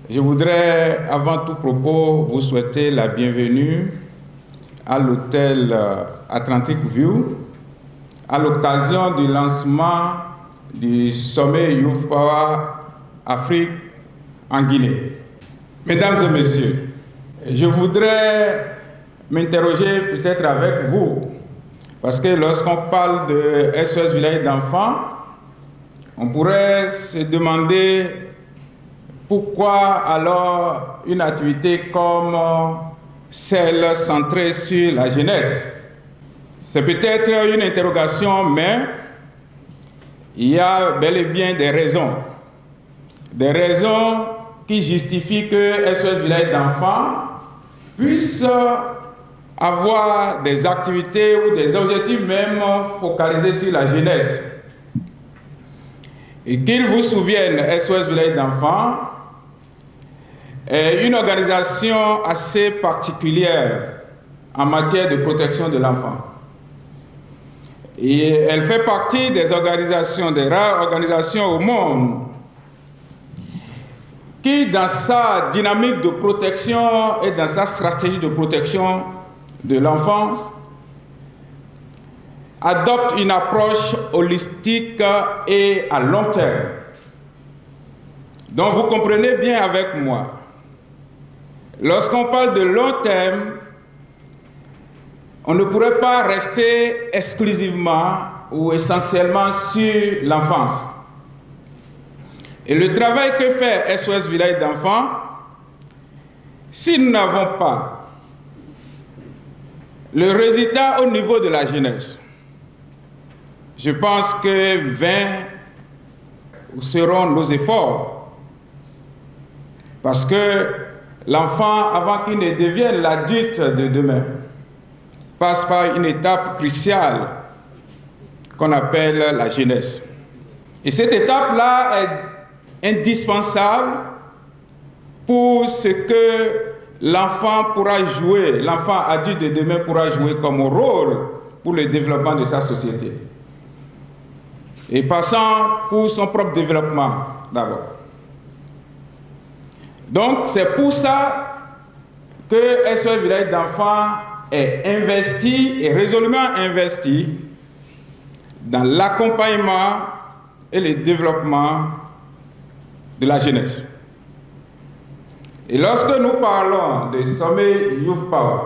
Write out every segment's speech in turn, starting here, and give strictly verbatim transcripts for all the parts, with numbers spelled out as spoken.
Je voudrais, avant tout propos, vous souhaiter la bienvenue à l'hôtel Atlantic View à l'occasion du lancement du sommet Youth Power Afrique en Guinée. Mesdames et messieurs, je voudrais m'interroger peut-être avec vous, parce que lorsqu'on parle de S O S Village d'enfants, on pourrait se demander pourquoi alors une activité comme celle centrée sur la jeunesse. C'est peut-être une interrogation, mais il y a bel et bien des raisons. Des raisons qui justifient que S O S Village d'enfants puisse avoir des activités ou des objectifs même focalisés sur la jeunesse. Et qu'ils vous souviennent, S O S Village d'enfants est une organisation assez particulière en matière de protection de l'enfant. Et elle fait partie des organisations, des rares organisations au monde qui, dans sa dynamique de protection et dans sa stratégie de protection de l'enfance, adopte une approche holistique et à long terme. Donc vous comprenez bien avec moi, lorsqu'on parle de long terme, on ne pourrait pas rester exclusivement ou essentiellement sur l'enfance. Et le travail que fait S O S Village d'enfants, si nous n'avons pas le résultat au niveau de la jeunesse, je pense que vains seront nos efforts. Parce que l'enfant, avant qu'il ne devienne l'adulte de demain, passe par une étape cruciale qu'on appelle la jeunesse. Et cette étape-là est indispensable pour ce que l'enfant pourra jouer, l'enfant adulte de demain pourra jouer comme rôle pour le développement de sa société. Et passant pour son propre développement d'abord. Donc c'est pour ça que S O S Village d'enfants est investi et résolument investi dans l'accompagnement et le développement de la jeunesse. Et lorsque nous parlons de sommet Youth Power,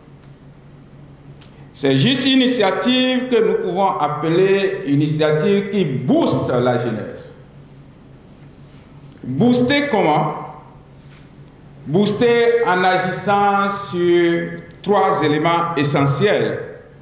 c'est juste une initiative que nous pouvons appeler une initiative qui booste la jeunesse. Booster comment? Booster en agissant sur trois éléments essentiels.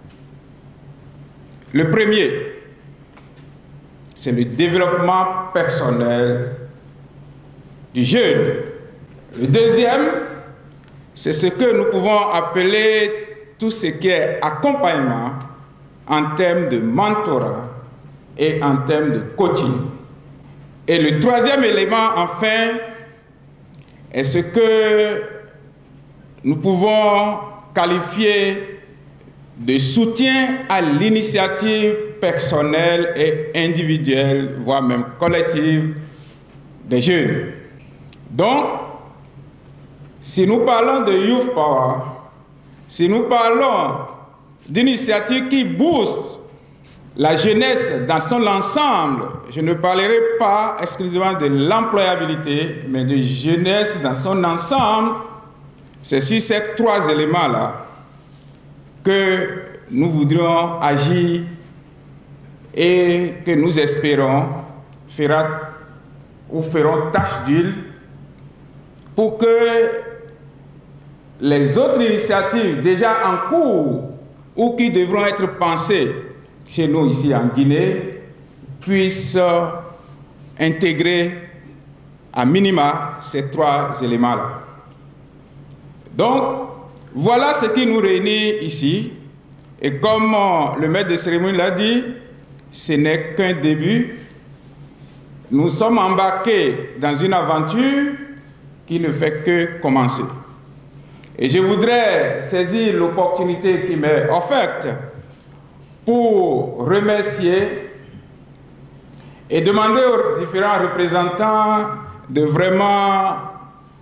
Le premier, c'est le développement personnel du jeune. Le deuxième, c'est ce que nous pouvons appeler tout ce qui est accompagnement en termes de mentorat et en termes de coaching. Et le troisième élément, enfin, est ce que nous pouvons qualifier de soutien à l'initiative personnelle et individuelle, voire même collective des jeunes. Donc, si nous parlons de Youth Power, si nous parlons d'initiatives qui boostent la jeunesse dans son ensemble, je ne parlerai pas exclusivement de l'employabilité, mais de jeunesse dans son ensemble, c'est sur ces trois éléments-là que nous voudrions agir et que nous espérons fera, ou feront tâche d'huile pour que les autres initiatives déjà en cours ou qui devront être pensées chez nous ici en Guinée puissent intégrer à minima ces trois éléments-là. Donc, voilà ce qui nous réunit ici. Et comme le maître de cérémonie l'a dit, ce n'est qu'un début. Nous sommes embarqués dans une aventure qui ne fait que commencer. Et je voudrais saisir l'opportunité qui m'est offerte pour remercier et demander aux différents représentants de vraiment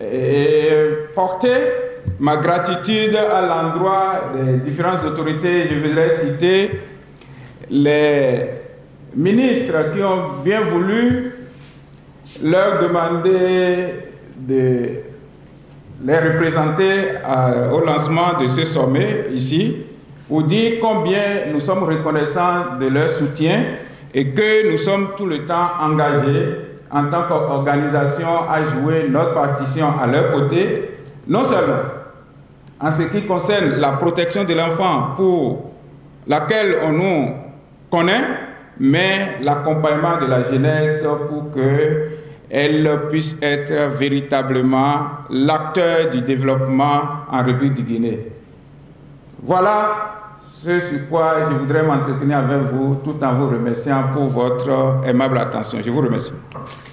et porter ma gratitude à l'endroit des différentes autorités. Je voudrais citer les ministres qui ont bien voulu leur demander de les représenter à, au lancement de ce sommet ici, pour dire combien nous sommes reconnaissants de leur soutien et que nous sommes tout le temps engagés en tant qu'organisation à jouer notre partition à leur côté, non seulement en ce qui concerne la protection de l'enfant pour laquelle on nous connaît, mais l'accompagnement de la jeunesse pour qu'elle puisse être véritablement l'acteur du développement en République du Guinée. Voilà ce sur quoi je voudrais m'entretenir avec vous tout en vous remerciant pour votre aimable attention. Je vous remercie.